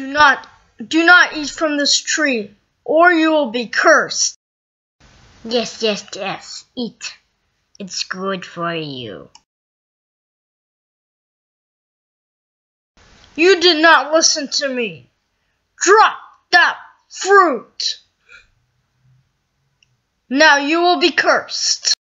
Do not eat from this tree, or you will be cursed. Yes, eat. It's good for you. You did not listen to me. Drop that fruit. Now you will be cursed.